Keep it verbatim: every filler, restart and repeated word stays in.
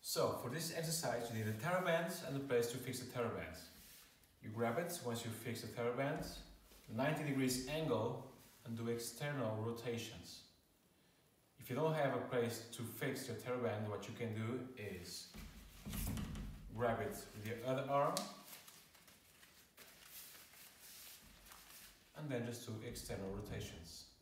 So for this exercise you need a TheraBand and a place to fix the TheraBand. You grab it once you fix the TheraBand, ninety degrees angle, and do external rotations. If you don't have a place to fix your TheraBand, what you can do is grab it with your other arm and then just do external rotations.